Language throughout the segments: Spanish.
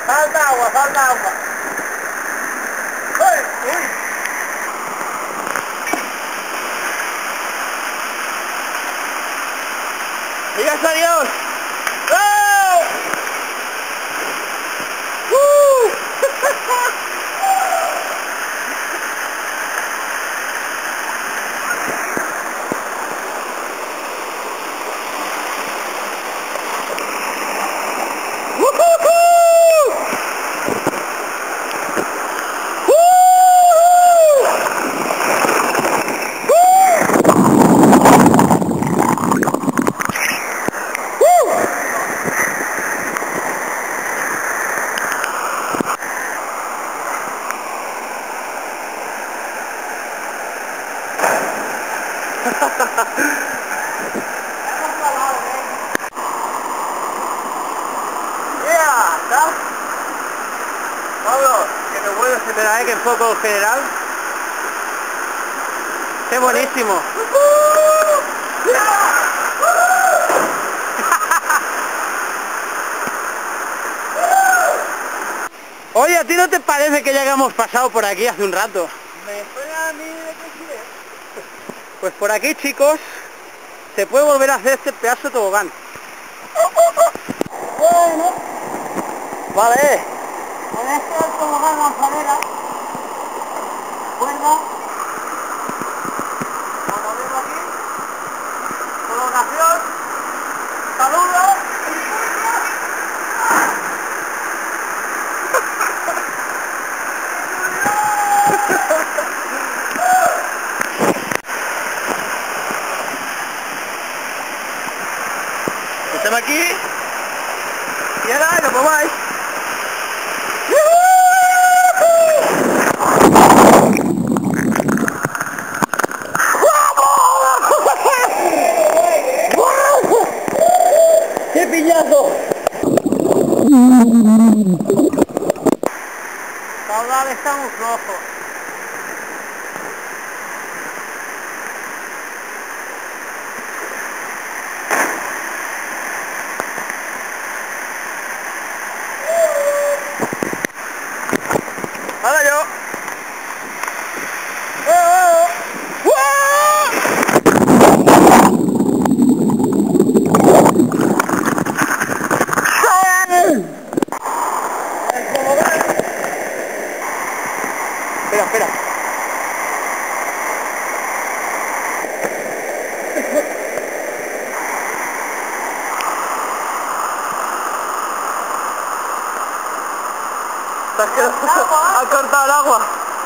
Falta agua, falta agua. ¡Uy! ¡Uy! ¡Digas adiós! ¡Oh! Pablo, que me vuelves a esperar, que enfoco general. ¡Qué buenísimo! Oye, ¿a ti no te parece que ya hayamos pasado por aquí hace un rato? Me suena a mí de que sí es. Pues por aquí, chicos, se puede volver a hacer este pedazo de tobogán. Bueno, Vale. con este es el tobogán lanzadera. Cuerda. Monolito aquí. Colocación. Saludo. Estamos aquí. Y ahora lo probáis. ¡Qué piñazo! Caudal está muy flojo. ¡Ahora yo! Espera, espera. Ha cortado el agua.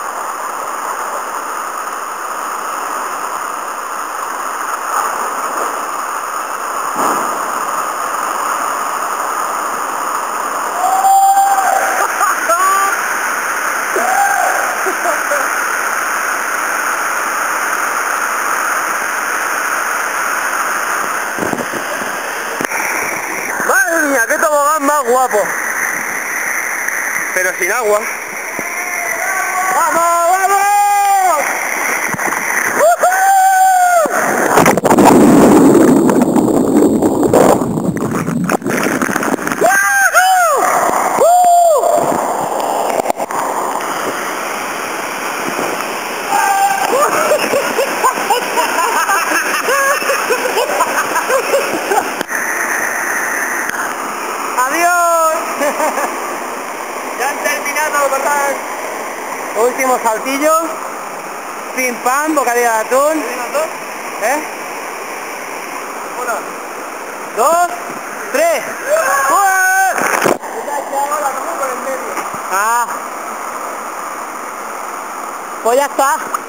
¡Madre mía, qué tobogán más guapo! Pero sin agua. ¡Vamos, vamos! ¡Adiós! Ya han terminado, ¿verdad? Último saltillo. Pim pam, bocadillo de atún. ¿Eh? 1, 2, 3. Ah. Pues ya está.